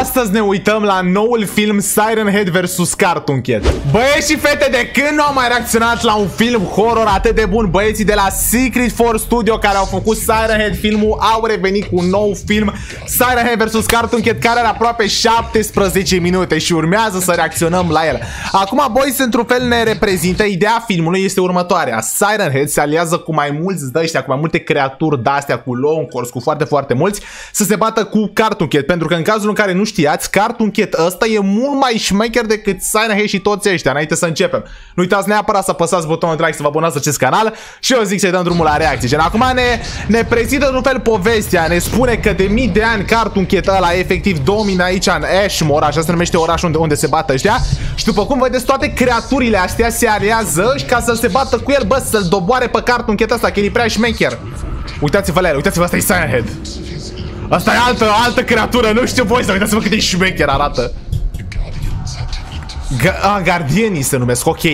Astăzi ne uităm la noul film Siren Head vs Cartoon Cat. Băieți și fete, de când nu am mai reacționat la un film horror atât de bun? Băieții de la Secret Force Studio, care au făcut Siren Head filmul, au revenit cu un nou film, Siren Head vs Cartoon Cat, care are aproape 17 minute și urmează să reacționăm la el. Acum, boys, într-un fel ne reprezintă. Ideea filmului este următoarea: Siren Head se aliază cu mai mulți de ăștia, cu mai multe creaturi de-astea, cu long course, cu foarte mulți, să se bată cu Cartoon Cat. Pentru că în cazul în care nu știați, Cartoon Cat ăsta e mult mai șmecher decât Siren Head și toți ăștia. Înainte să începem, nu uitați neapărat să apăsați butonul de like, să vă abonați la acest canal și eu zic să-i dăm drumul la reacții. Gen, acum ne prezintă în fel povestea, ne spune că de mii de ani Cartoon Cat ăla efectiv domină aici în Ashmore, așa se numește orașul unde se bată ăștia. Și după cum vedeți, toate creaturile astea se aliază ca să se bată cu el, bă, să-l doboare pe Cartoon Cat ăsta, că e prea șmecher. Uitați-vă la el, uitați-vă, asta e Siren Head. Asta e altă creatură, nu știu voi, să uitați-vă cât de șmecher arată. Gardienii se numesc, ok.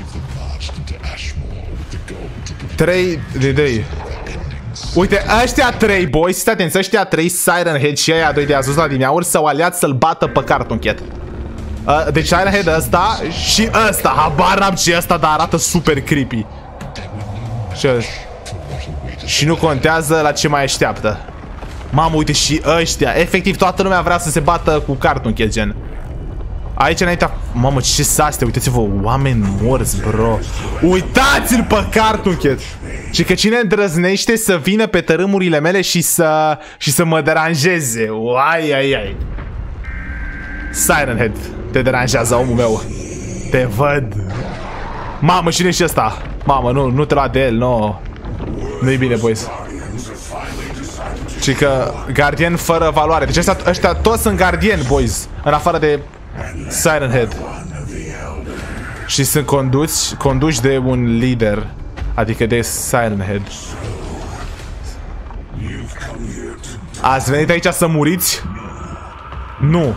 3 de 2. Uite, ăștia 3, boys, stai atenți, ăștia 3, Siren Head și aia 2 de azus la dimineauri, s-au aliat să-l bată pe Cartoon Cat. Deci Siren Head ăsta și ăsta, habar n-am ce ăsta, dar arată super creepy. Și nu contează la ce mai așteaptă. Mamă, uite și ăștia. Efectiv toată lumea vrea să se bată cu Cartoon Cat, gen. Aici înainte. Mamă, ce s-astea, uitați-vă, oameni morți, bro. Uitați-l pe Cartoon Cat. Și că cine îndrăznește să vină pe tărâmurile mele și să mă deranjeze. Ai. Siren Head, te deranjează, omul meu. Te văd. Mamă, cine e și ăsta? Mamă, nu te lua de el, nu-i bine, boys. Și că gardian fără valoare. Deci ăștia toți sunt gardieni, boys, în afară de Siren Head. Și sunt conduși de un lider, adică de Siren Head. Ați venit aici să muriți? Nu.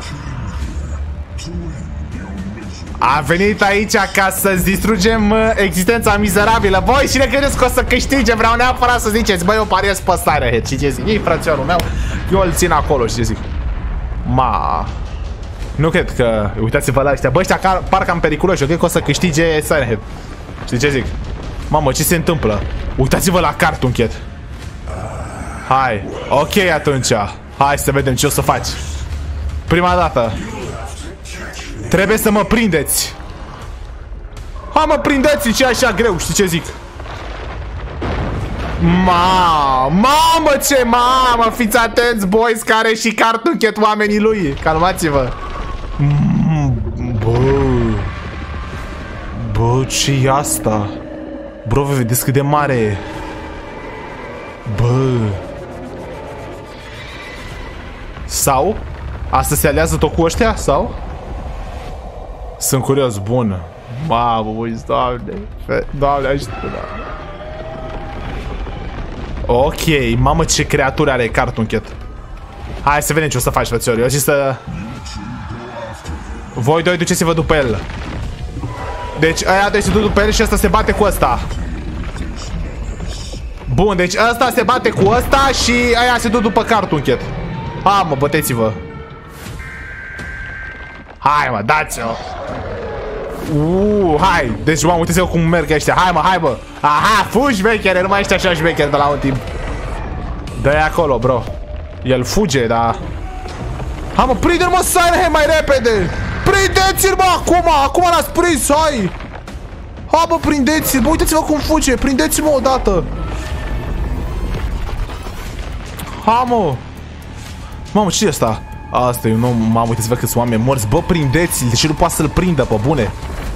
Am venit aici ca să-ți distrugem existența mizerabilă. Voi, cine credeți că o să câștige? Vreau neapărat să ziceți, băi, eu pariez pe Siren Head. Și ce zic? Ei, frățiorul meu, eu îl țin acolo, și ce zic? Nu cred că... Uitați-vă la ăștia. Bă, ăștia parcă am periculoși. Eu cred că o să câștige Siren Head. Și ce zic? Mamă, ce se întâmplă? Uitați-vă la Cartoon Cat. Hai. Ok, atunci. Hai să vedem ce o să faci. Prima dată. Trebuie să mă prindeți. Hai, mă, prindeți, ce e așa greu, știi ce zic? Mamă, ce mamă, fiți atenți, boys, care și Cartoon Cat oamenii lui. Calmați-vă. Bă, ce-i asta? Bro, vă vedeți cât de mare e? Bă. Sau? Asta se aliază tot cu ăștia? Sau? Sunt curios, bun. Mamă, boys, doamne, ajută, da. Ok, mamă, ce creatură are Cartoon Cat. Hai să vedem ce o să faci, frățiori. Eu zic să... Voi doi duceți-vă după el. Deci ăia doi se duc după el și ăsta se bate cu ăsta. Bun, deci ăsta se bate cu ăsta și ăia se duc după Cartoon Cat. Ha, mă, băteți-vă. Hai, mă, dați-o. Hai. Deci, mă, uite-ți-vă cum merg ăștia. Hai, bă. Aha, fugi, șmechere. Nu mai ești așa șmecher de la un timp. Dă-i acolo, bro. El fuge, dar... Hai, mă, prinde-l, mă, Siren Head, mai repede. Prindeți-l, mă, acum l-ați prins, hai. Hai, bă, prindeți-l, bă, uitați-vă cum fuge. Prindeți-l, mă, odată. Hai, mă. Mamă, ce e asta? Asta e un om, mamă, uite-ți-vă câți oameni morți. Bă, prindeți-l, deși nu poate să-l prindă, pe bune.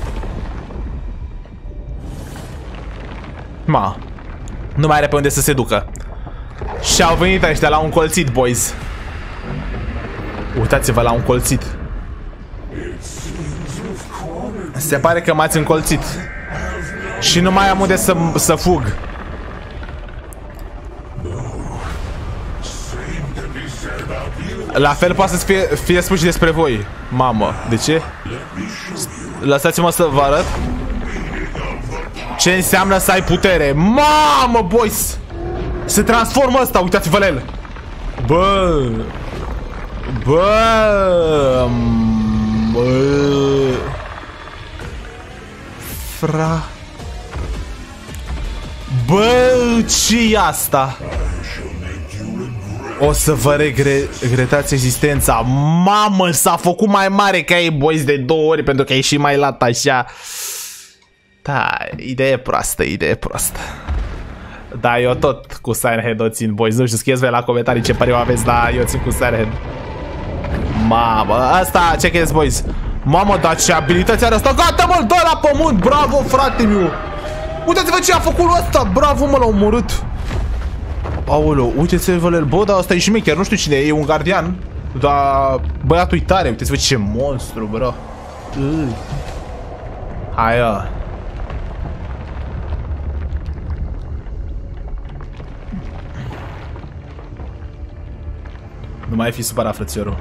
Nu mai are pe unde să se ducă. Și au venit ăștia la un colțit, boys. Uitați-vă la un colțit. Se pare că m-ați încolțit. Și nu mai am unde să fug. La fel poate să fie spus și despre voi. Mamă, de ce? Lăsați-mă să vă arăt ce înseamnă să ai putere. Mamă, boys! Se transformă ăsta, uitați-vă la el. Bă, Bă, Bă, ce-i asta? O să vă regretați existența. Mamă, s-a făcut mai mare ca ei, boys, de 2 ori pentru că e și mai lat așa. Da, idee proastă, idee proastă. Da, eu tot cu Siren Head o țin, boys. Nu știu, scrieți voi la comentarii ce părere aveți, dar eu țin cu Siren Head. Mamă, asta, ce credeți, boys? Mamă, dar ce abilități are asta? Gata, mă-l dă la pământ, bravo, frate meu. Uitați-vă ce a făcut ăsta, bravo, mă, l-a omorât. Aoleu, uite-ți-vă el, bă, dar ăsta e șmecher, nu știu cine e, un gardian. Dar băiatul-i tare, uite-ți-vă ce monstru, bro. Hai, nu mai fi supărat, frățiorul.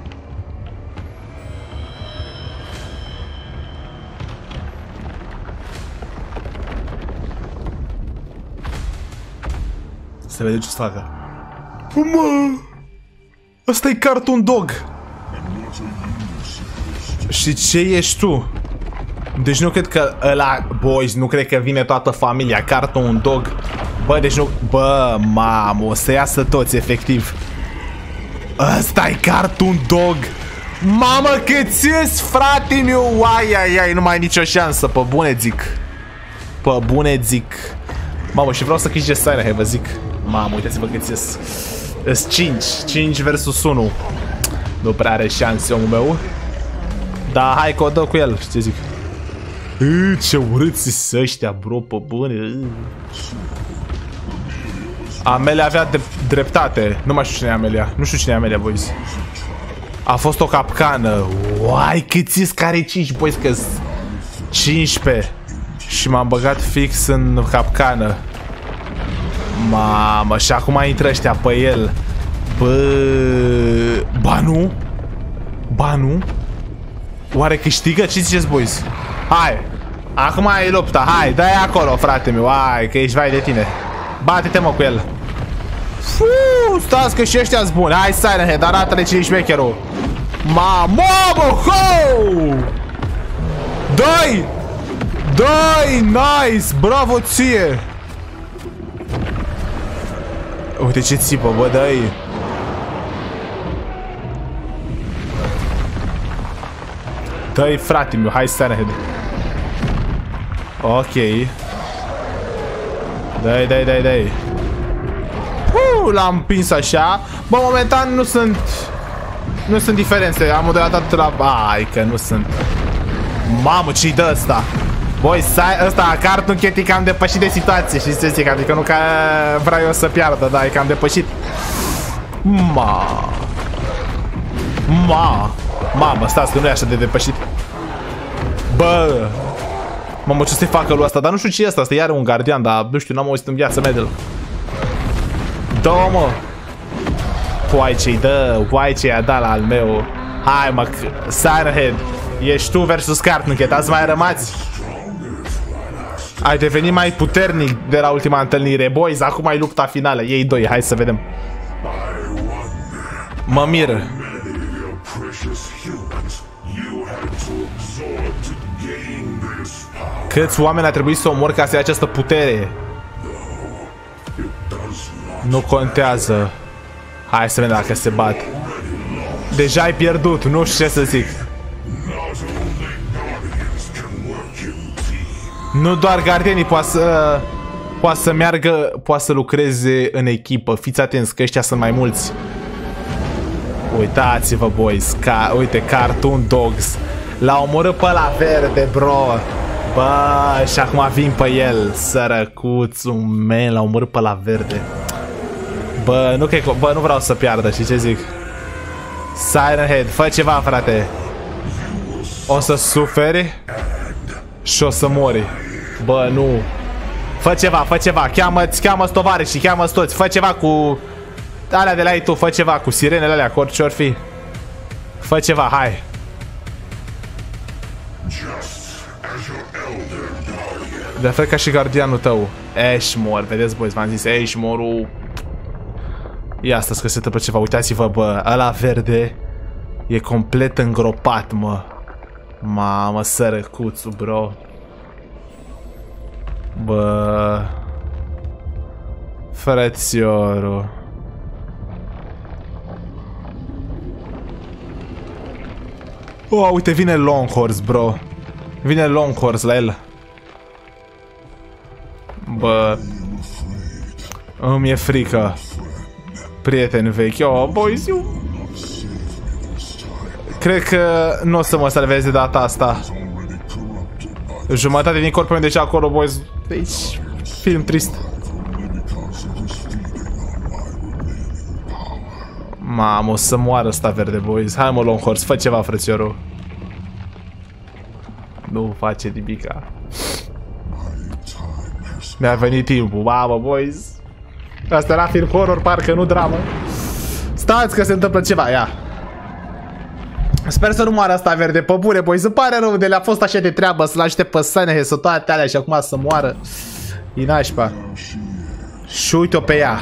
Să vedem ce-ți facă. Mă! Ăsta e Cartoon Dog. Și ce ești tu? Deci nu cred că ăla... Boys, nu cred că vine toată familia. Cartoon Dog. Bă, deci nu... Bă, mamă, o să iasă toți, efectiv. Ăsta e Cartoon Dog. Mamă, cât ți-s, frate meu. Ai, nu mai ai nicio șansă. Pe bune zic. Pe bune zic. Mamă, și vreau să câștige Siren Head, vă zic. Mamă, uitați-vă cât ți-s. Îs 5 versus 1. Nu prea are șanse omul meu. Dar hai că o dă cu el, ce zic. Ce urâți sunt ăștia, bro, pe bune. Amelia avea dreptate. Nu mai știu cine e Amelia. Nu știu cine e Amelia, boys. A fost o capcană. Uai, cât ți-s care 5, boys, că 15. Și m-am băgat fix în capcană. Mamă, și acum intră ăștia pe el. Bă... Ba nu? Ba nu? Oare câștigă? Ce ziceți, boys? Hai! Acum e lupta, hai, dă-i acolo, frate meu. Hai, că ești vai de tine. Bate-te, mă, cu el. Stați că și ăștia-s buni. Hai, Siren Head, arată-le cine-i șmecherul. Mamă, ho! Dă-i! Dă-i! Nice! Bravo ție! Uite ce țipă, bă, dă-i! Dă-i, frate meu, hai, Siren Head. Ok. Dă-i. L-am împins așa. Bă, momentan nu sunt diferențe. Am modelat la... Ai, că nu sunt. Mamă, ce-i dă ăsta? Băi, ăsta, Cartoon Cat, e cam depășit de situație. Și ce zic, adică nu că vreau eu să piardă, dar e cam depășit. Mamă, stați că nu e așa de depășit. Bă! Mamă, ce să-i facă lui ăsta? Dar nu știu ce e ăsta, asta iar un gardian, dar nu știu, n-am auzit în viața mea de el. Dă-o, mă! Uai ce-i dă, uai ce-i-a dat la al meu. Hai, mă, Siren Head, ești tu versus Cartoon Cat, ați mai rămas? Ai devenit mai puternic de la ultima întâlnire. Boys, acum ai lupta finală, ei doi, hai să vedem. Mă mir. Câți oameni a trebuit să omor ca să ia această putere? Nu contează. Hai să vedem dacă se bat. Deja ai pierdut, nu știu ce să zic. Nu doar gardienii poate să meargă, poate să lucreze în echipă. Fiți atenți că ăștia sunt mai mulți. Uitați-vă, boys. Uite, Cartoon Dogs. L-a omorât pe la verde, bro. Bă, și acum vin pe el. Sărăcuțul, man, l-a omorât pe la verde. Bă, nu cred că... Bă, nu vreau să piardă, știi ce zic? Siren Head, fă ceva, frate. O să suferi și o să mori. Bă, nu. Fă ceva, cheamă-ți tovarășii, cheamă-ți toți. Fă ceva cu... alea de la ei tu, fă ceva cu sirenele alea, cu orice or fi. Fă ceva, hai. De fel ca și gardianul tău, Ashmore, vedeți, boys, v-am zis, Ashmore-ul. Ia asta, că se întâmplă ceva, uitați-vă, bă, ăla verde E complet îngropat, mă. Mamă, sărăcuțul, bro. Bă... Frățiorul. Oh, uite, vine Longhorse, bro. Vine Longhorse la el. Bă... Îmi e frică. Prieten vechi. Oh, boys, eu... Cred că nu o să mă salveze data asta. Jumătate din corpul meu deja acolo, boys. Deci, film trist. Mamă, o să moară ăsta verde, boys. Hai, mă, Longhorse, fă ceva, frățiorul. Nu face nimica. Mi-a venit timpul. Mamă, boys. Asta era film horror, parcă nu dramă. Stați că se întâmplă ceva, ia. Sper să nu moară asta verde, pe bune, boys. Îmi pare rău de le-a fost așa de treabă să-l aștept pe Sănehe, să toate alea și acum să moară. E nașpa. Și uite-o pe ea.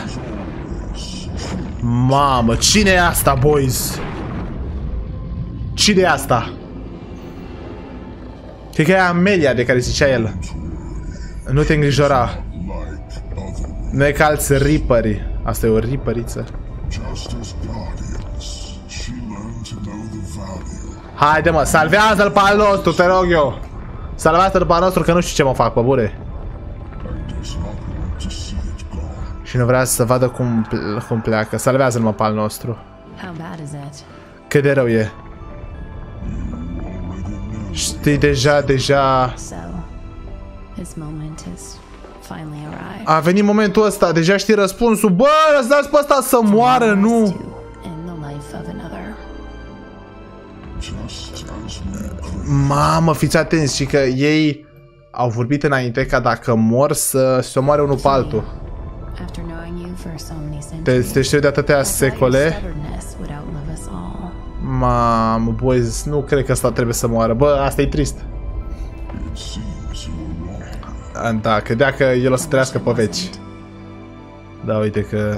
Mamă, cine e asta, boys? Cine e asta? Cred că e Amelia de care zicea el. Nu te îngrijora. Nu e ca alți ripări. Asta e o ripăriță. Haide, mă, salvează-l pe al nostru, te rog eu. Salvează-l pe al nostru, că nu știu ce mă fac, pe bune. Și nu vrea să vadă cum pleacă. Salvează-l, mă, pe al nostru. Cât de rău e? Știi deja... A venit momentul ăsta, deja știi răspunsul. Bă, lăsați pe ăsta să moară, nu! Mamă, fiți atenți, și că ei au vorbit înainte ca dacă mor să se omoare unul pe altul. Te știu de atâtea secole. Mamă, boys, nu cred că asta trebuie să moară. Bă, asta e trist. Da, credea că el o să trăiască pe veci. Da, uite că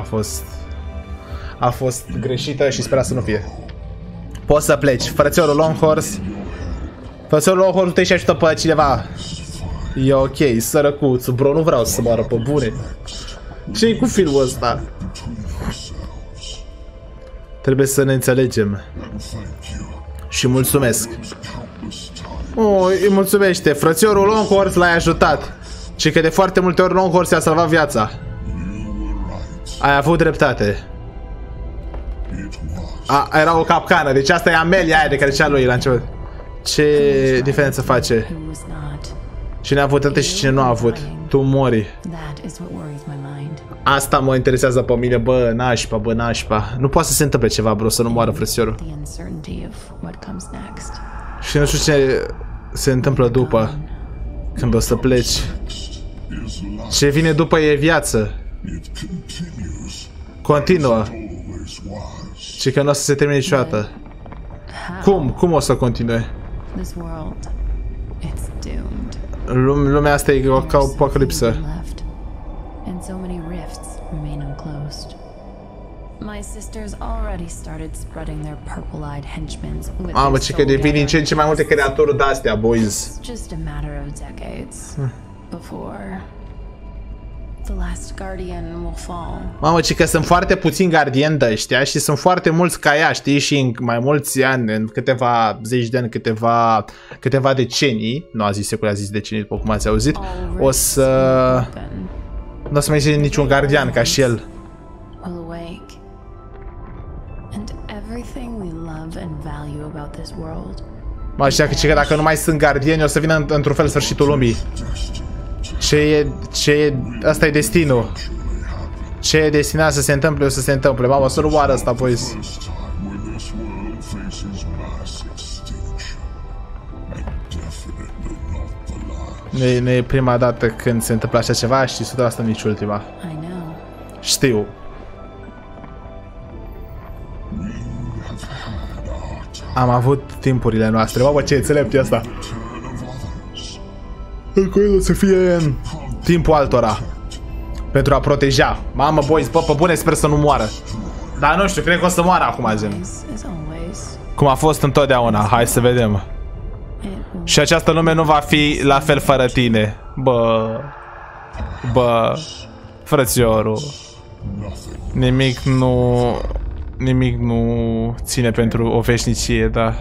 a fost greșită și spera să nu fie. Poți să pleci, frățiorul Longhorse. Frățiorul Longhorse, tu te-și ajută pe cineva. E ok, sărăcuțul, bro, nu vreau să moară pe bune. Ce-i cu filmul ăsta? Trebuie să ne înțelegem. Și mulțumesc. Oh, îi mulțumește. Frățiorul Longhorse l-ai ajutat. Și că de foarte multe ori Longhorse i-a salvat viața. Ai avut dreptate. Era o capcană. Deci asta e Amelia aia de care zicea lui la început. Ce diferență face? Cine a avut dreptate și cine nu a avut? Tu mori. Asta mă interesează pe mine. Bă, nașpa, bă, nașpa. Nu poate să se întâmple ceva, bro, să nu moară frățiorul. Și nu știu ce se întâmplă după, când o să pleci. Ce vine după e viață. Continuă. Și că nu o să se termine niciodată. Cum o să continue? Lumea asta e ca o apocalipsă. Mamă, ce că devin din ce în ce mai multe creaturi de-astea, boys. Mamă, ci că sunt foarte puțini gardieni de ăștia și sunt foarte mulți ca ea, știi? Și în mai mulți ani, în câteva zeci de ani, câteva decenii, nu a zis secole, a zis decenii, după cum ați auzit, nu o să mai zice niciun gardian ca și el. Mă, așa că dacă nu mai sunt gardieni, o să vină într-un fel sfârșitul lumii. Asta e destinul. Ce e destinat să se întâmple, o să se întâmple. Mamă, să nu moară ăsta, boys. Nu e prima dată când se întâmplă așa ceva și 100% nici ultima. Știu. Am avut timpurile noastre. Mamă, ce înțelept e asta. O să fie timpul altora. Pentru a proteja. Mamă, boys, bă, pe bune, sper să nu moară. Dar nu știu, cred că o să moară acum, gen. Cum a fost întotdeauna. Hai să vedem. Și această lume nu va fi la fel fără tine. Bă, frățiorul. Nimic nu ține pentru o veșnicie, da.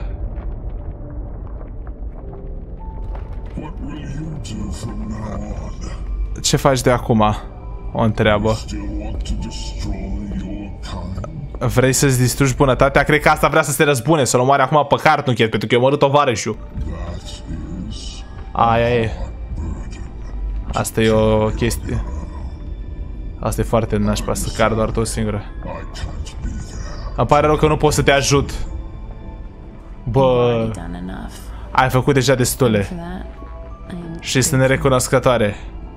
Ce faci de acum? O întreabă. Vrei să-ți distrugi bunătatea? Cred că asta vrea să se răzbune, să-l omoare acum pe Cartoon Cat, pentru că i-a omorât tovarășul. Aia e. Asta e o chestie. Asta e foarte nașpa, să car doar tu singură. Îmi pare rău că nu pot să te ajut. Bă, ai făcut deja destule. Și sunt nerecunoscătoare.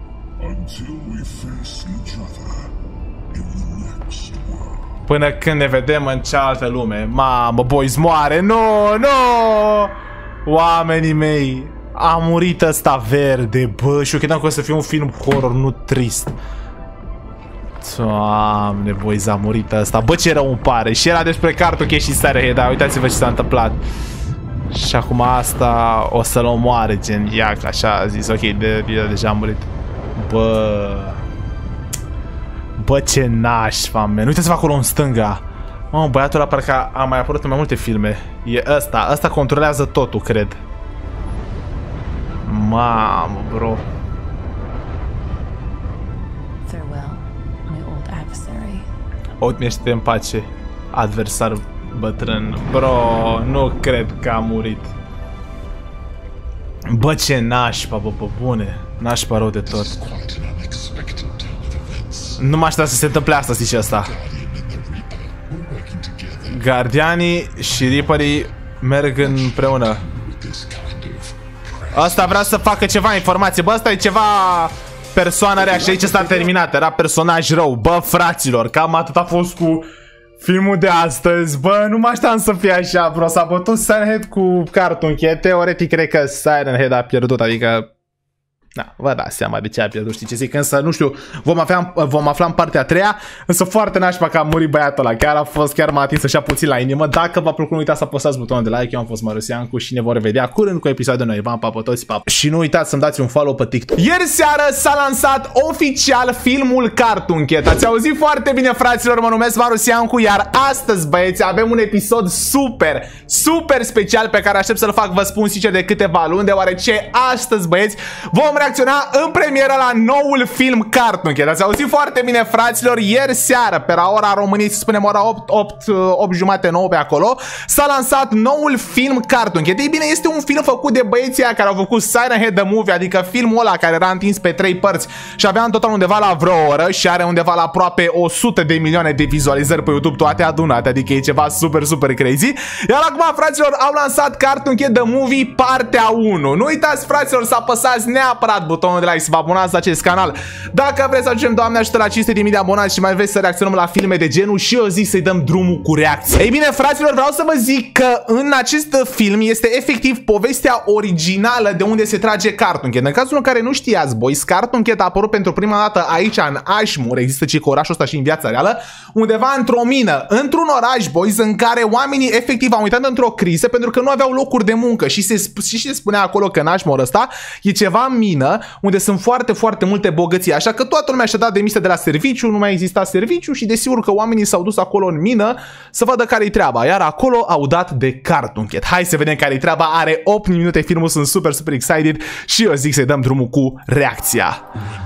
Până când ne vedem în cealaltă lume. Mamă, boys, moare. Nu. Oamenii mei. A murit ăsta verde. Bă, și eu credeam că o să fie un film horror, nu trist. Doamne, boys, a murit ăsta. Bă, ce rău îmi pare. Și era despre Cartoon Cat și Sirenhead, dar uitați-vă ce s-a întâmplat. Și acum asta o să-l omoare, gen, iac, așa a zis. Ok, deja a murit. Bă, ce nașpa, man. Uitați-vă acolo în stânga. Mă, băiatul ăla parcă a mai apărut în mai multe filme. E ăsta. Ăsta controlează totul, cred. Mamă, bro. Odmește în pace, adversar bătrân. Bro, nu cred că a murit. Bă, ce nașpa, bă, bune. Nașpa rău de tot. Nu mă aștepta să se întâmple asta, zice asta. Gardianii și Reaperii merg împreună. Asta vrea să facă ceva informație. Bă, asta e ceva persoană rea și aici s-a terminat. Era personaj rău. Bă, fraților, cam atât a fost cu filmul de astăzi. Bă, nu mă așteptam să fie așa, bro. S-a bătut Sirenhead cu Cartoon Cat. Teoretic, cred că Sirenhead a pierdut, adică... Da, vă dați seama de ce a pierdut, știi ce zic? Însă, nu știu, vom afla în partea a treia. Însă foarte nașpa că a murit băiatul ăla. Chiar m-a atins așa puțin la inimă. Dacă v-a plăcut, nu uitați să apăsați butonul de like. Eu am fost Marius Iancu și ne vom revedea curând cu episoade noi. V-am pa toți, pa. Și nu uitați să-mi dați un follow pe TikTok. Ieri seară s-a lansat oficial filmul Cartoon Cat. Ați auzit foarte bine, fraților, mă numesc Marius Iancu. Iar astăzi, băieți, avem un episod super special pe care aștept să-l fac, vă spun sincer, de câteva luni. Deoarece astăzi, băieți, vom reacționa în premieră la noul film Cartoon Cat. Ați auzit foarte bine, fraților. Ieri seară, pe la ora României, să spunem ora 8 jumate, 9 pe acolo, s-a lansat noul film Cartoon Cat. Ei bine, este un film făcut de băieții aia care au făcut Sirenhead the Movie, adică filmul ăla care era întins pe 3 părți și avea în total undeva la vreo oră și are undeva la aproape 100 de milioane de vizualizări pe YouTube, toate adunate, adică e ceva super crazy. Iar acum, fraților, au lansat Cartoon Cat the Movie partea 1. Nu uitați, fraților, să apăsați neapărat butonul de like, să vă abonați la acest canal. Dacă vreți să ajungem, Doamne ajută, la 500.000 de abonați și mai vreți să reacționăm la filme de genul, și eu zic să-i dăm drumul cu reacții. Ei bine, fraților, vreau să vă zic că în acest film este efectiv povestea originală de unde se trage Cartoon Cat. În cazul în care nu știați, boys, Cartoon Cat a apărut pentru prima dată aici în Ashmore, există și orașul ăsta și în viața reală, undeva într-o mină, într-un oraș, boys, în care oamenii efectiv au uitat într-o criză pentru că nu aveau locuri de muncă și se spunea acolo că în Ashmore ăsta e ceva mină unde sunt foarte multe bogății, așa că toată lumea și-a dat demisia de la serviciu, nu mai exista serviciu și desigur că oamenii s-au dus acolo în mină să vadă care-i treaba, iar acolo au dat de Cartoon Cat. Hai să vedem care-i treaba, are 8 minute filmul, sunt super excited și eu zic să-i dăm drumul cu reacția.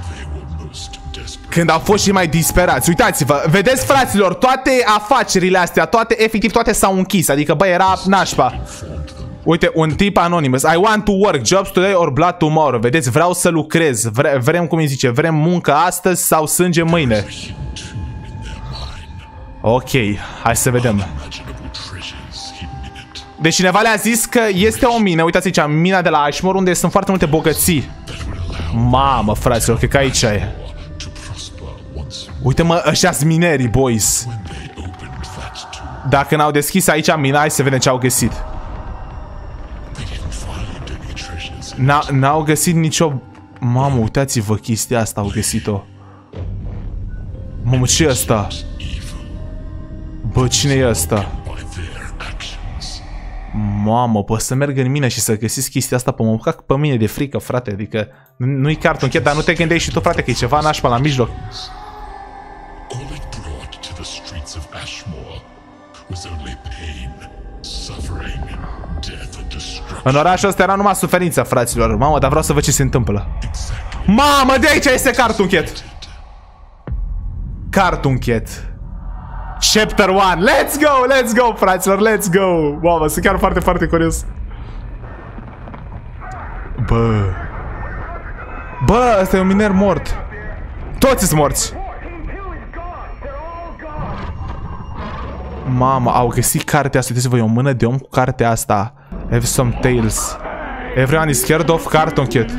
Când au fost și mai disperați, uitați-vă, vedeți, fraților, toate afacerile astea, efectiv toate s-au închis, adică bă, era nașpa. Uite, un tip anonymous. I want to work, jobs today or blood tomorrow. Vedeți, vreau să lucrez. Vrem, cum îi zice, vrem muncă astăzi sau sânge mâine. Ok, hai să vedem. Deci cineva le-a zis că este o mină. Uitați aici, mina de la Ashmore, unde sunt foarte multe bogății. Mamă, fraților, cred că aici e. Uite, mă, ăștia-s minerii, boys. Dacă n-au deschis aici mina, hai să vedem ce au găsit. N-au găsit nicio... Mamă, uitați-vă chestia asta, au găsit-o. Mamă, ce e asta? Bă, cine e asta? Mamă, poți să merg în mine și să găsiți chestia asta pe mă cac pe mine de frică, frate. Adică nu-i Cartoon Cat, dar nu te gândești și tu, frate, că e ceva nașpa la mijloc. În orașul ăsta era numai suferință, fraților. Mamă, dar vreau să văd ce se întâmplă. Mamă, de aici este Cartoon Cat. Cartoon Cat Chapter 1. Let's go, fraților, let's go. Mamă, sunt chiar foarte, foarte curios. Bă, ăsta e un miner mort. Toți sunt morți. Mamă, au găsit cartea asta. Uitați-vă, e o mână de om cu cartea asta. Have some tales. Everyone is scared of Cartoon Cat.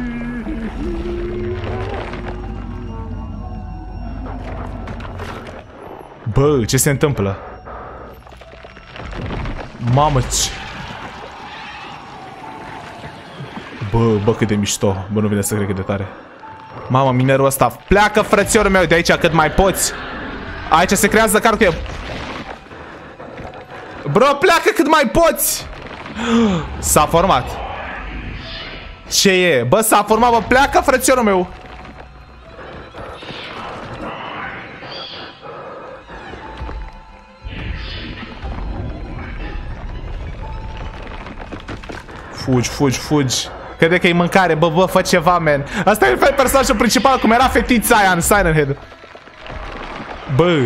Bă, ce se întâmplă? Mamă, ce... Bă, cât de mișto. Bă, nu vine să cred că de tare. Mamă, minerul ăsta. Pleacă, frățiorul meu, de aici cât mai poți. Aici se creează Cartoon Cat. Bro, pleacă cât mai poți. S-a format. Ce e? Bă, s-a format, bă, pleacă, frățiorul meu. Fugi. Crede că e mâncare, bă, fă ceva, man. Asta e personajul principal, cum era fetița aia în Siren Head. Bă.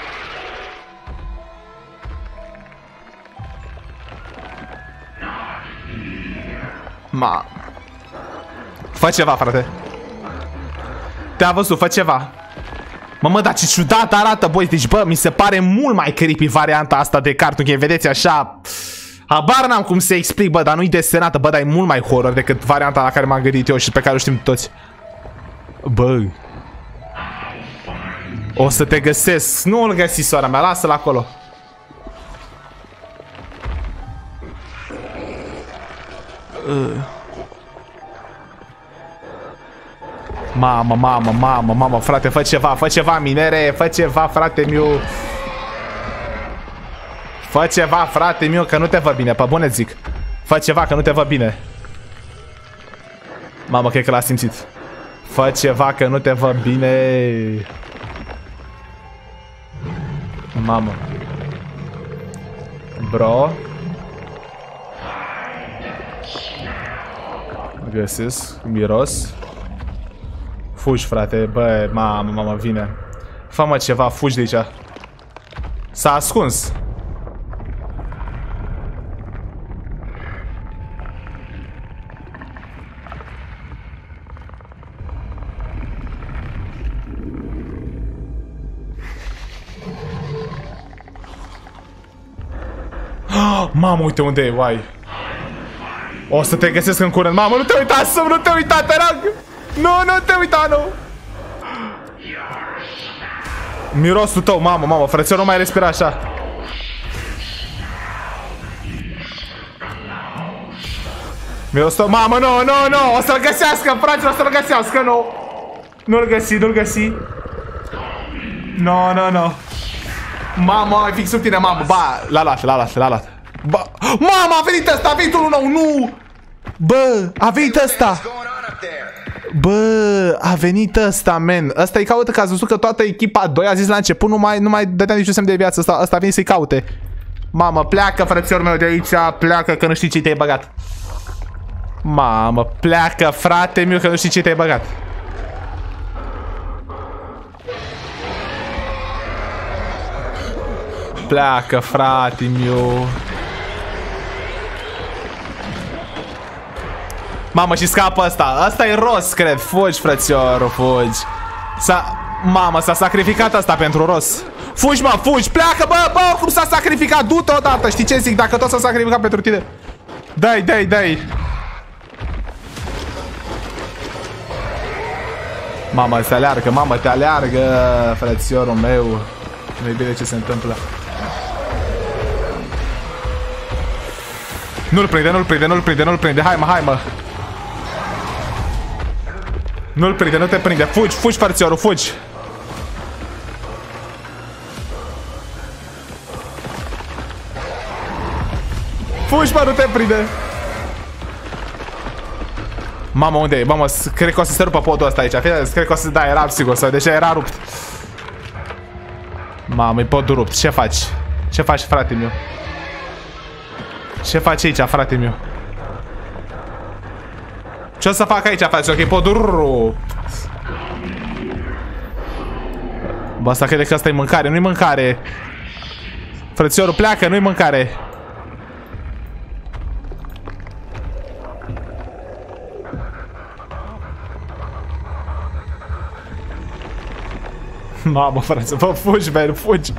Fă ceva, frate. Te-a văzut, fă ceva. Mă, dar ce ciudat arată, băi. Deci, bă, mi se pare mult mai creepy varianta asta de Cartoon Cat. Vedeți, așa... Habar n-am cum să explic, bă, dar nu-i desenată, bă, dar e mult mai horror decât varianta la care m-am gândit eu și pe care o știm toți. Bă. O să te găsesc. Nu îl găsi, sora mea, lasă-l acolo. Mamă, frate, fă ceva, minere, fă ceva, frate meu. Fă ceva, frate meu, că nu te văd bine, pe bune zic. Fă ceva, că nu te văd bine. Mamă, cred că l-a simțit. Fă ceva, că nu te văd bine. Mamă. Bro. Găsesc, miros. Fugi, frate, bă, mamă, vine. Fă-mă ceva, fugi de aici. S-a ascuns. Mamă, uite unde e, uai. O să te găsesc în curând. Mamă, nu te uita, nu te uita, te rog. Nu te uita, nu. Mirosul tău, mamă, frățior, nu mai respira așa. Mirosul tău, mamă, nu. O să-l găsească, frate, o să-l găsească, nu. Nu-l găsi. Nu. Mamă, e fix sub tine, mamă. Ba, l-a luat. Ba, mamă, a venit ăsta, a venit unul nou, nu! Bă, a venit ăsta! Bă, a venit ăsta, man. Ăsta îi caută, că ați văzut că toată echipa 2 a zis la început, nu mai dădea niciun semn de viață. Ăsta a venit să-i caute. Mamă, pleacă, frățior meu, de aici, pleacă, că nu știi ce te-ai băgat. Mamă, pleacă, frate meu, că nu știi ce te-ai băgat. Pleacă, frate meu. Mamă, și scapă ăsta. Ăsta e Ross, cred. Fugi, frățioru, fugi. Mamă, s-a sacrificat asta pentru Ross. Fugi, mă, fugi. Pleacă, bă, cum s-a sacrificat. Du-te odată, știi ce zic? Dacă tot s-a sacrificat pentru tine. Dai. Mamă, te aleargă, frățiorul meu. Nu-i bine ce se întâmplă. Nu-l prinde. Hai, mă. Nu-l prinde, nu te prinde. Fugi, frățiorul, fugi. Fugi, mă, nu te prinde. Mamă, unde e? Mamă, cred că o să se rupă podul ăsta aici. Cred că o să, da, era sigur, sau deja era rupt. Mamă, e podul rupt. Ce faci? Ce faci, frate meu? Ce faci aici, frate meu? Ce o să fac aici, frate? Ok, podul rupt. Bă, asta crede că asta e mâncare. Nu-i mâncare. Frățiorul, pleacă, nu-i mâncare. Mamă, frate, bă, fugi, man, fugi.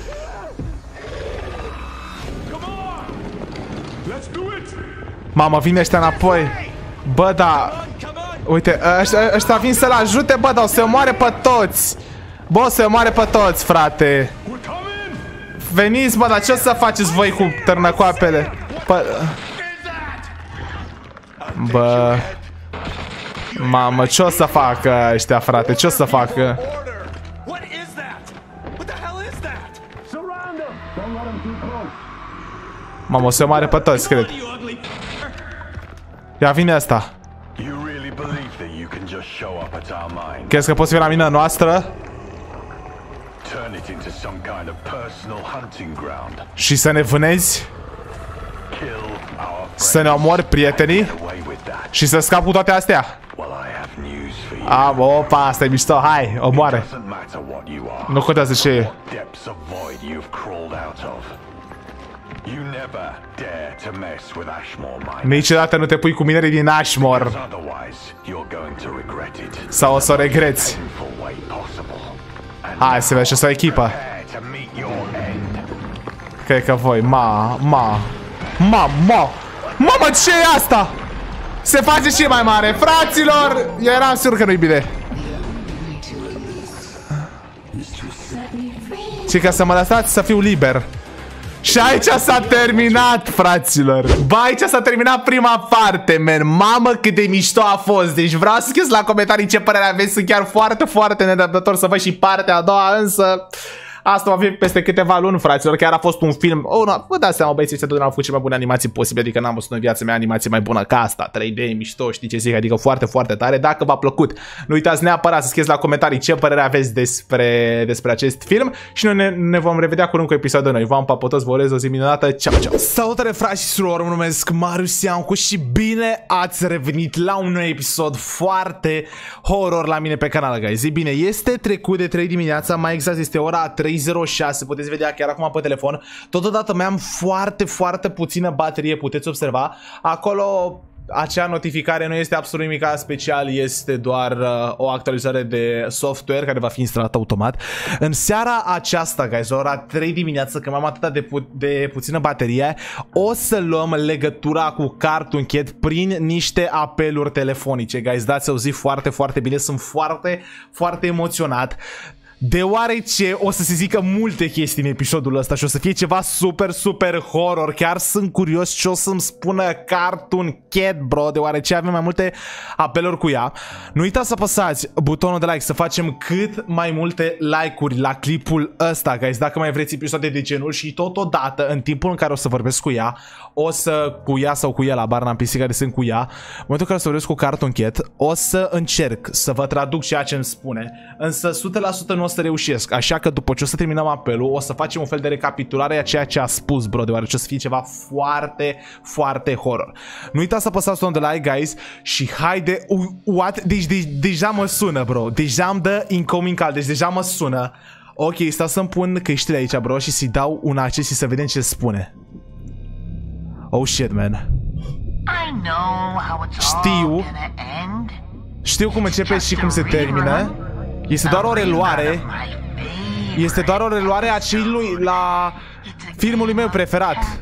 Mamă, vine ăștia înapoi. Bă, da. Uite, ăștia vin să-l ajute, bă, dar o să moare pe toți. Bă, o să moare pe toți, frate. Veniți, bă, dar ce o să faceți voi cu târnăcoapele? Bă. Mamă, ce o să facă ăștia, frate? Ce o să facă? Mamă, o să moare pe toți, cred. Ia, vine asta. Crezi că poți fi la mina noastră? Și să ne vânezi? Să ne omori prietenii? Și să scap cu toate astea? Opa, asta e mișto, hai, omoare. Nu contează ce e. Niciodată nu te pui cu minerii din Ashmore. Sau o să o regreți. Hai să vezi, o să o echipă. Cred că voi, Mamă, ce e asta? Se face și mai mare, fraților. Eu eram sigur că nu-i bine. Și ca să mă lăsați să fiu liber. Și aici s-a terminat, fraților. Bă, aici s-a terminat prima parte, man. Mamă, cât de mișto a fost. Deci vreau să scrieți la comentarii ce părere aveți. Sunt chiar foarte, foarte nerăbdător să văd și partea a doua, însă asta va fi peste câteva luni, fraților. Chiar a fost un film. Vă dați seama, băieții ăștia totdeauna au făcut cele mai bune animații posibile. Adică n-am văzut în viața mea animație mai bună ca asta. 3D, mișto, știi ce zic? Adică foarte, foarte tare. Dacă v-a plăcut, nu uitați neapărat să scrieți la comentarii ce părere aveți despre acest film. Și noi ne vom revedea curând cu episodul noi. V-am papotos, vă urez o zi minunată. Ceau, ceau! Salutare, frați și surori, mă numesc Marius Iancu și bine ați revenit la un nou episod foarte horror la mine pe canal, guys. E bine, este trecut de 3 dimineața, mai exact este ora 3:06. Puteți vedea chiar acum pe telefon. Totodată mi-am foarte, foarte puțină baterie, puteți observa. Acolo acea notificare nu este absolut nimic special, este doar o actualizare de software care va fi instalată automat. În seara aceasta, guys, ora 3 dimineață, că m-am atât de puțină baterie, o să luăm legătura cu Cartoon Cat prin niște apeluri telefonice, guys. Dați-o zi foarte, foarte bine, sunt foarte, foarte emoționat. Deoarece o să se zică multe chestii în episodul ăsta și o să fie ceva super, super horror. Chiar sunt curios ce o să-mi spună Cartoon Cat, bro, deoarece avem mai multe apeluri cu ea. Nu uitați să apăsați butonul de like, să facem cât mai multe like-uri la clipul ăsta, guys, dacă mai vreți episoade de genul. Și totodată, în timpul în care o să vorbesc cu ea, cu ea sau cu el, abar n-am pisica de sunt cu ea, în momentul în care o să vorbesc cu Cartoon Cat, o să încerc să vă traduc ceea ce îmi spune, însă 100% nu o să reușesc, așa că după ce o să terminăm apelul, o să facem un fel de recapitulare a ceea ce a spus, bro, deoarece o să fie ceva foarte, foarte horror. Nu uitați să apăsați butonul de like, guys, și haide, what? Deci deja mă sună, bro, deja îmi dă incoming call, deci deja mă sună. Ok, stau să-mi pun căștile aici, bro, și să-i dau un acces și să vedem ce spune. Oh shit, man. Știu cum începe și cum se termină. Este doar o reluare. Este doar o reluare a la filmului meu preferat.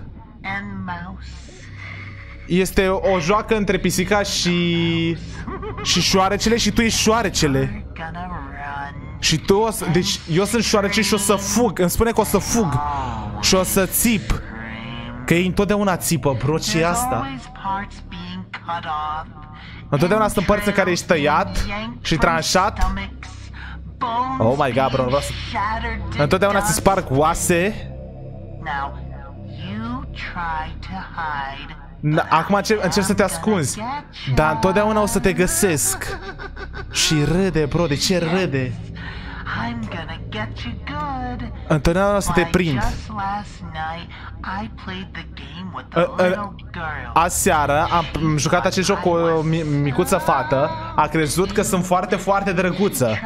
Este o joacă între pisica și șoarecele și tu ești șoarecele. Și tu o să... Deci eu sunt șoarece și o să fug. Îmi spune că o să fug și o să țip. Că ei întotdeauna țipă, bro, ce e asta? Întotdeauna sunt părți în care ești tăiat și tranșat. Oh my god, bro, vreau să... Întotdeauna se sparg oase. Acum încerci să te ascunzi, dar întotdeauna o să te găsesc. Și râde, bro, de ce râde? Întotdeauna o să te prind. Aseară am jucat acest joc cu o micuță fată. A crezut că sunt foarte, foarte drăguță.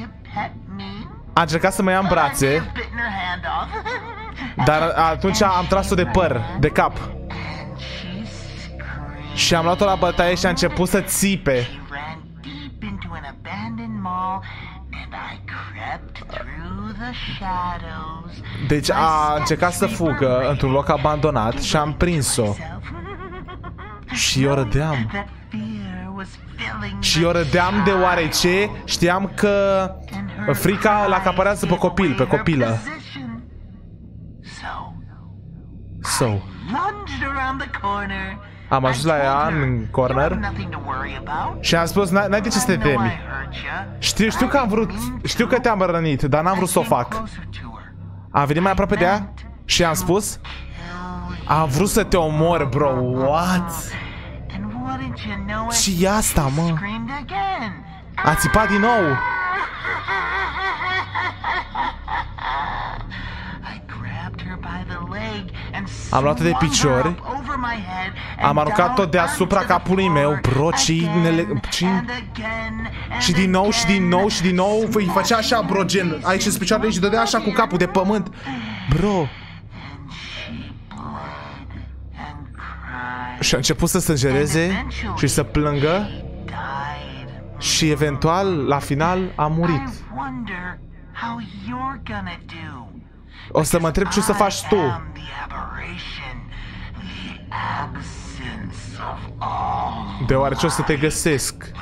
A încercat să mă ia în brațe, dar atunci am tras-o de păr, de cap. Și am luat-o la bătaie și a început să țipe. Deci a încercat să fugă într-un loc abandonat și am prins-o. Și eu râdeam. Și eu râdeam deoarece știam că frica îl acaparează pe copil, pe copilă. Am ajuns la ea în corner și am spus, n-ai de ce să te temi. Știu că am vrut, știu că te-am rănit, dar n-am vrut să o fac. Am venit mai aproape de ea și am spus, am vrut să te omor, bro. What? Și asta, mă. A țipat din nou. Am luat-o de picior. Am aruncat-o deasupra capului meu, bro. Și din nou, și din nou, și din nou îi făcea așa, bro, gen aici în picioarele și dădea așa cu capul de pământ. Bro. Și a început să sângereze și să plângă. Și eventual, la final, a murit. O să mă întreb ce o să faci tu. Deoarece o să te găsesc.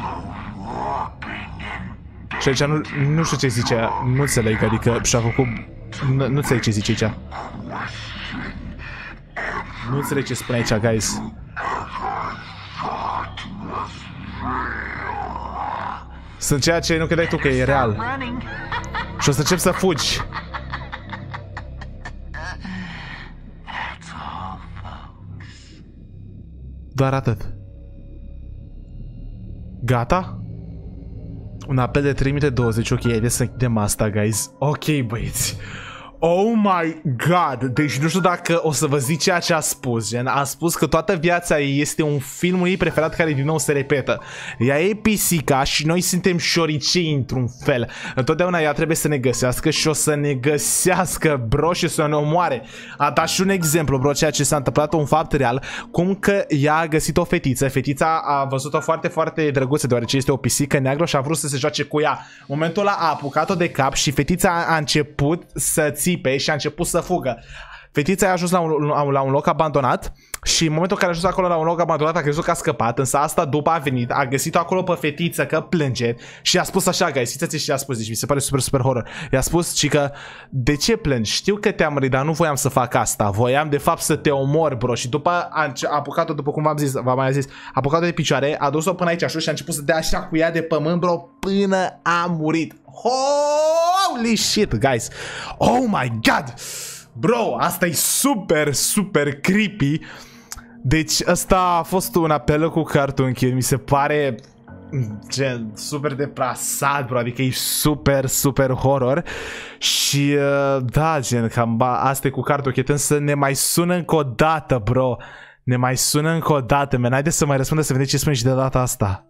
Și aici nu știu ce zice. Nu înțeleg, adică și-a făcut... Nu înțeleg ce zice aici. Nu înțeleg ce spune aici, guys. Sunt ceea ce nu credeai tu că e real. Și o să încep să fugi. Doar atât. Gata? Un apel de 3020. Ok, haideți să închidem asta, guys. Ok, băieți. Oh my god. Deci nu știu dacă o să vă zic ceea ce a spus. Gen, a spus că toată viața ei este un filmul ei preferat care din nou se repetă. Ea e pisica și noi suntem șoricei într-un fel. Întotdeauna ea trebuie să ne găsească și o să ne găsească, bro, și să ne omoare. A dat și un exemplu, bro, ceea ce s-a întâmplat, un fapt real. Cum că ea a găsit o fetiță. Fetița a văzut-o foarte, foarte drăguță, deoarece este o pisică neagră și a vrut să se joace cu ea. În momentul ăla a apucat-o de cap și fetița a început să țipe și a început să fugă. Fetița a ajuns la un loc abandonat și în momentul în care a ajuns acolo la un loc abandonat a crezut că a scăpat, însă asta după a venit, a găsit-o acolo pe fetiță că plânge și a spus așa, guys, și și a spus, deci mi se pare super, super horror. I-a spus și că, de ce plângi? Știu că te-am rănit, dar nu voiam să fac asta, voiam de fapt să te omor, bro. Și după a apucat-o, după cum v-am mai zis, a apucat-o de picioare, a dus-o până aici așa și a început să dea așa cu ea de pământ, bro, până a murit. Holy shit, guys. Oh my god. Bro, asta e super, super creepy. Deci ăsta a fost un apel cu Cartoon Kid. Mi se pare gen super deplasat, bro. Adică e super, super horror. Și da, gen, cam asta e cu Cartoon Kid. Însă ne mai sună încă o dată, bro. Ne mai sună încă o dată, man. Haideți să mai răspundă să vedeți ce spune și de data asta.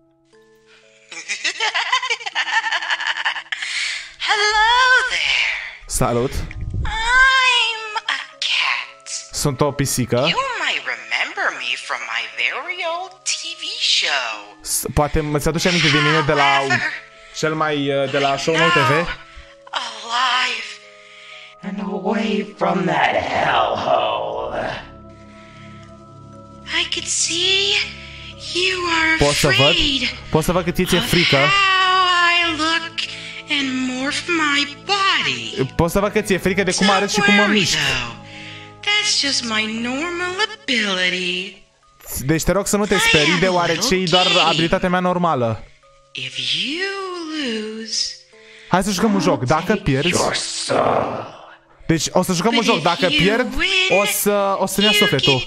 Salut. I'm a cat. Sunt o pisică. You might remember me from my very old TV show. Poate îți aduce aminte de mine de la cel mai de la show Nou TV. Alive and away from that hellhole. I could see you are afraid. Poți să văd că ți-e frică. And morph my body. Poți să văd că ți-e frică de cum arăți și cum mă mișc. That's just my normal ability. Deci te rog să nu te sperii, deoarece e doar abilitatea mea normală. If you lose, hai să jucăm un joc. Dacă pierzi, Deci o să jucăm un joc. Dacă pierd, o să-mi ia sufletul.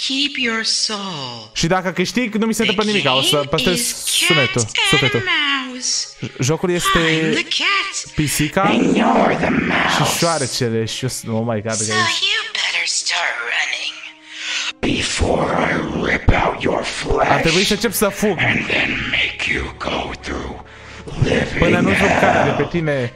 Și dacă câștig, nu mi se întâmplă nimic. O să păstrez sufletul. Jocul este pisica și șoarecele. Și eu, oh my god, guys. Ar trebui să încep să fug până nu joc cara de pe tine.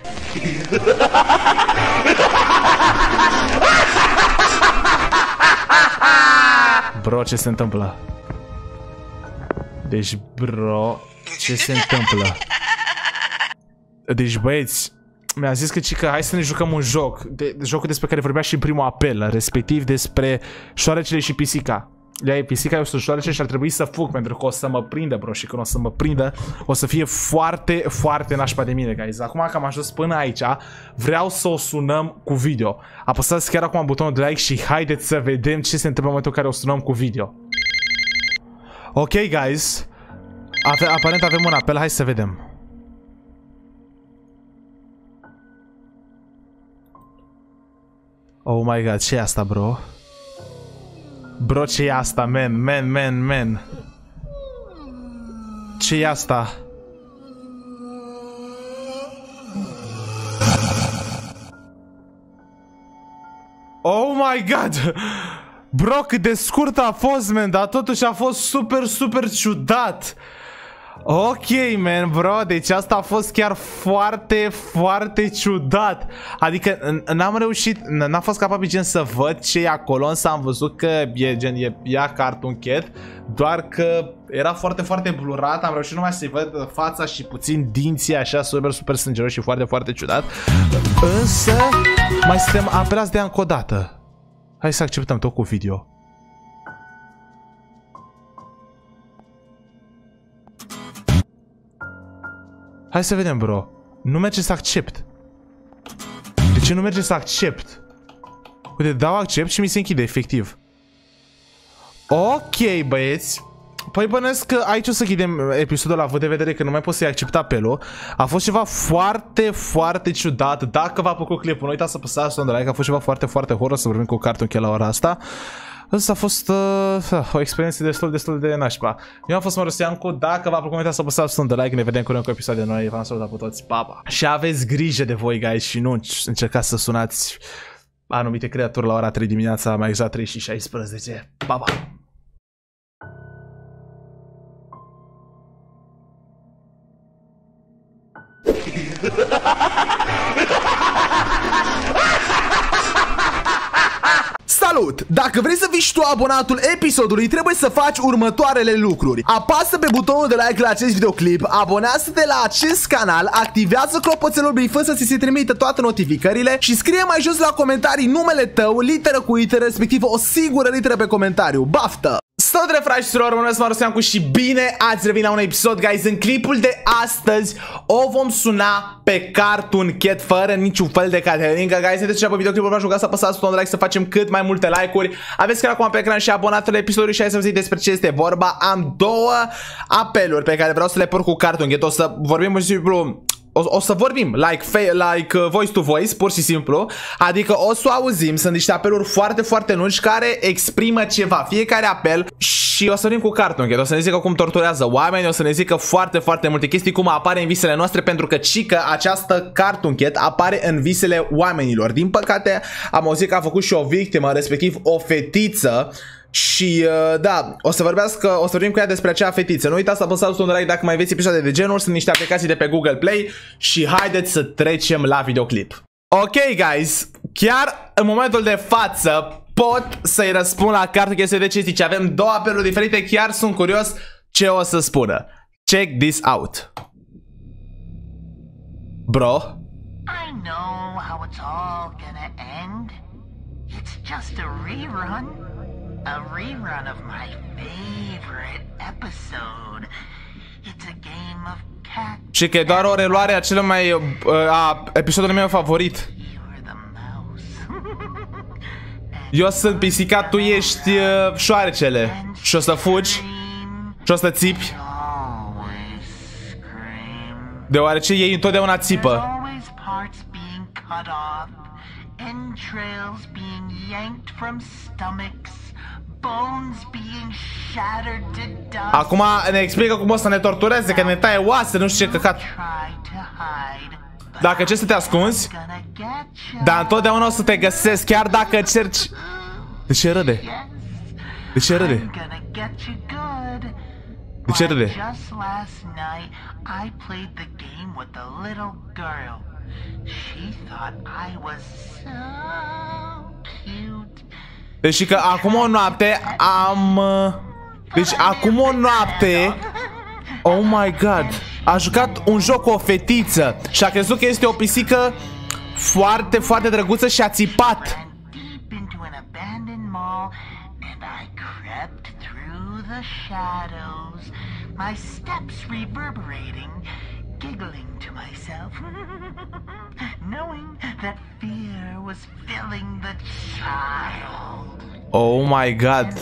Bro, ce se întâmplă? Deci, bro, ce se întâmplă? Deci, băieți, mi-a zis că hai să ne jucăm un joc. Jocul despre care vorbea și în primul apel, respectiv despre șoarecele și pisica. Ea pisica, eu sunt șoarece și ar trebui să fug pentru că o să mă prindă, bro. Și când o să mă prindă, o să fie foarte, foarte nașpa de mine, guys. Acum că am ajuns până aici, vreau să o sunăm cu video. Apăsați chiar acum butonul de like și haideți să vedem ce se întâmplă în momentul în care o sunăm cu video. Ok, guys. Aparent avem un apel, hai să vedem. Oh my god, ce e asta, bro? Bro, ce e asta, man? Ce e asta? Oh my god! Bro, cât de scurt a fost, man, dar totuși a fost super, super ciudat. Ok, man, bro, deci asta a fost chiar foarte, foarte ciudat. Adică n-am reușit, n-am fost capabil gen să văd ce e acolo, însă am văzut că e gen, ea Cartoon Cat, doar că era foarte, foarte blurat, am reușit numai să-i văd fața și puțin dinții așa super, super sângeroși și foarte, foarte ciudat. Însă, mai suntem apelați de ea încă o dată. Hai să acceptăm tot cu video. Hai să vedem, bro. Nu merge să accept. De ce nu merge să accept? Uite, dau accept și mi se închide, efectiv. Ok, băieți. Păi bănesc că aici o să ghidem episodul având de vedere că nu mai pot să-i accept apelul. A fost ceva foarte, foarte ciudat. Dacă v-a plăcut clipul, nu uitați să apăsați un like. A fost ceva foarte, foarte horror să vorbim cu Cartoon Cat la ora asta. Asta a fost o experiență destul de nașpa. Eu am fost Mărusiancu, dacă v-a plăcut, uitați să apăsați un like, ne vedem curând cu episoade noi, v-am salutat pe toți, pa, pa! Și aveți grijă de voi, guys, și nu încercați să sunați anumite creaturi la ora 3 dimineața, mai exact 3 și 16, pa, pa! Salut! Dacă vrei să fii și tu abonatul episodului, trebuie să faci următoarele lucruri. Apasă pe butonul de like la acest videoclip, abonează-te la acest canal, activează clopoțelul bifând să ți se trimită toate notificările și scrie mai jos la comentarii numele tău, literă cu literă, respectiv o singură literă pe comentariu. Baftă! Salutare, fraților, mă numesc Mărusiancu și bine ați revenit la un episod, guys. În clipul de astăzi o vom suna pe Cartoon Cat fără niciun fel de caterincă, guys. Ne trecerea pe videoclipul, v-aș ruga să apăsați butonul de like, să facem cât mai multe like-uri. Aveți chiar acum pe ecran și abonat la episodul și hai să vă zic despre ce este vorba. Am două apeluri pe care vreau să le port cu Cartoon Cat. O să vorbim, pur și simplu, o să vorbim like voice to voice, pur și simplu. Adică o să o auzim, sunt niște apeluri foarte, foarte lungi care exprimă ceva, fiecare apel. Și o să venim cu Cartoon Cat, o să ne zică cum torturează oameni, o să ne zică foarte, foarte multe chestii, cum apare în visele noastre, pentru că cică această Cartoon Cat apare în visele oamenilor. Din păcate am auzit că a făcut și o victimă, respectiv o fetiță. Și da, o să vorbim cu ea despre acea fetiță. Nu uitați să apăsați un like dacă mai aveți episoade de genul. Sunt niște aplicații de pe Google Play. Și haideți să trecem la videoclip. Ok, guys, chiar în momentul de față pot să-i răspund la Cartoon Cat de ce zice. Avem două apeluri diferite, chiar sunt curios ce o să spună. Check this out. Bro, I know how it's all gonna end. It's just a rerun. A rerun of my favorite episode. It's a game of cat. și că e doar o reluare a celui mai a episodului meu favorit. Eu sunt pisica, tu ești șoarecele. Și o să fugi și o să țipi, deoarece ei întotdeauna țipă. entrails being yanked from stomachs, bones being shattered to dust. Acum ne explică cum o să ne tortureze, că ne taie oase, nu știu ce căcat. Dacă ce să te ascunzi, dar întotdeauna o să te găsesc, chiar dacă încerci. De ce râde? De ce râde? De ce râde? Deci că acum o noapte am... Deci acum o noapte... Oh my god! A jucat un joc cu o fetiță și a crezut că este o pisică foarte, foarte drăguță și a țipat. Oh my god.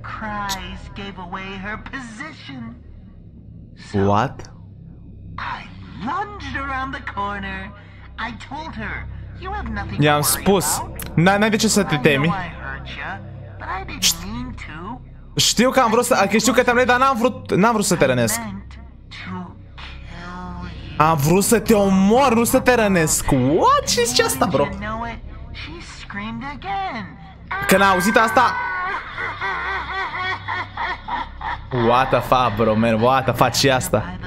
What? I-am spus, n-ai de ce să te temi. Știu că am vrut să, știu că te-am dar n-am vrut să te rănesc. Am vrut să te omor, nu să te rănesc. What? Ce zice asta, bro? Când a auzit asta... What the fuck, bro, man? What the fuck, ce asta?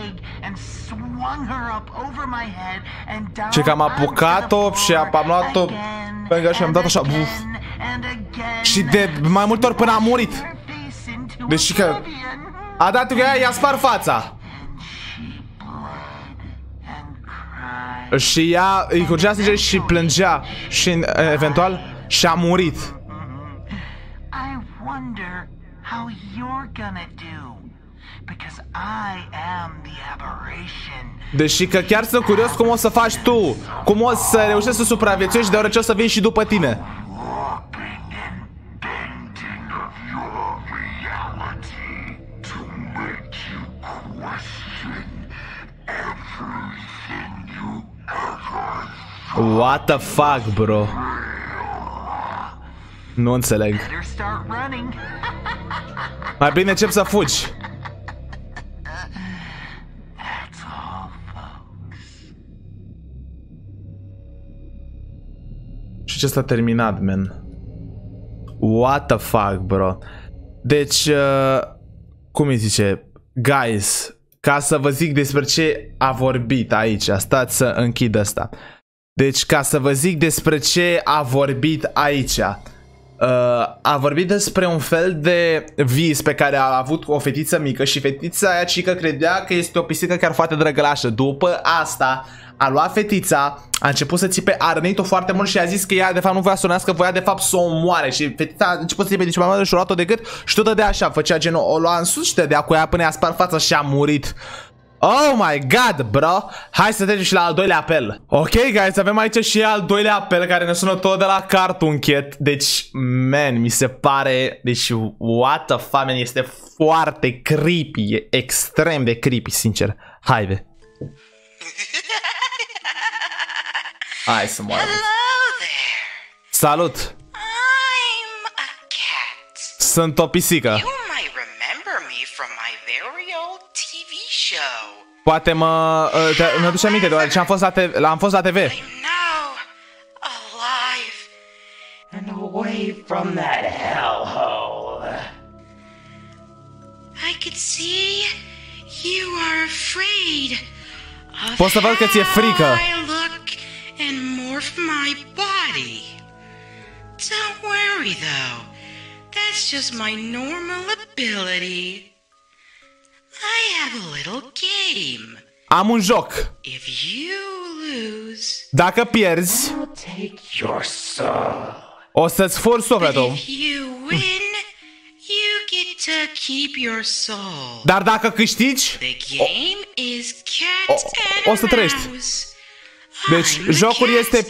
Ce că am apucat-o și am luat-o pe și am dat așa, buf. Și de mai multe ori până a murit. Deci că a dat că i-a spart fața. Și ea îi curgea sânge și plângea și eventual și-a murit. Deși că chiar sunt curios cum o să faci tu. Cum o să reușești să supraviețuiești deoarece o să vin și după tine. What the fuck, bro? Nu înțeleg. Mai bine încep să fugi. Și ce s-a terminat, man? What the fuck, bro? Deci, cum îi zice? Guys, ca să vă zic despre ce a vorbit aici, stați să închid asta. Deci, ca să vă zic despre ce a vorbit aici, a vorbit despre un fel de vis pe care a avut o fetiță mică și fetița aia cică credea că este o pisică chiar foarte drăgălașă. După asta a luat fetița, a început să țipe, a rănit-o foarte mult și a zis că ea de fapt nu voia să o nască, voia de fapt să o omoare. Și fetița a început să țipe, deci mama și-a luat-o de gât și tot dădea așa, făcea genul, o lua în sus și dădea cu ea până i-a spart fața și a murit. Oh my god, bro. Hai să trecem și la al doilea apel. Ok, guys, avem aici și al doilea apel care ne sună tot de la Cartoon Cat. Deci, man, mi se pare... Deci, what the fuck, man, este foarte creepy. E extrem de creepy, sincer. Haide. Hai să moară. Salut. I'm a cat. Sunt o pisică. You might remember me from my very old TV show. Poate mă duce aminte, deoarece am fost la TV. I'm now alive and away from that hellhole. I could see you are afraid of Pot să văd că ți-e frică. how I look and morph my body. Don't worry though. That's just my normal ability. I have a little game. Am un joc. If you lose, Dacă pierzi, I'll take your soul. o să-ți fur sufletul. If you win, you get to keep your soul. Dar dacă câștigi, The game is cat o and să trăiești. mouse. Deci I'm the jocul cat. este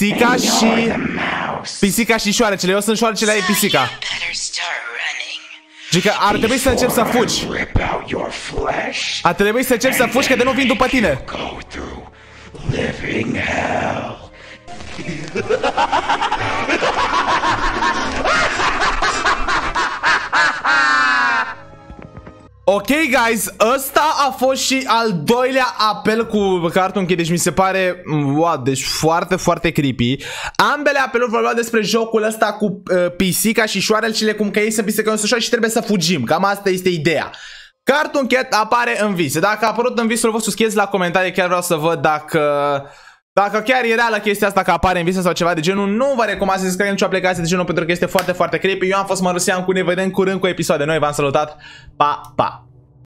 pisica și șoarecele. Eu sunt șoarecele, ai pisica. You better start running. Și că ar trebui să încep să fugi. Rip out your flesh. Ar trebui să încep să fugi, că de nu vin după tine. Go through living hell. Ok, guys, ăsta a fost și al doilea apel cu Cartoon Kid, deci mi se pare, wow, deci foarte, foarte creepy. Ambele apeluri vorbeau despre jocul ăsta cu pisica și șoarecele, cum că ei sunt pisică și trebuie să fugim, cam asta este ideea. Cartoon Cat apare în vise. Dacă a apărut în visul vostru, scrieți la comentarii, chiar vreau să văd dacă chiar e reală chestia asta că apare în vise sau ceva de genul. Nu vă recomand să descărcați nicio aplicație de genul pentru că este foarte, foarte creepy. Eu am fost Mărusean, ne vedem curând cu episoade noi, v-am salutat, pa, pa!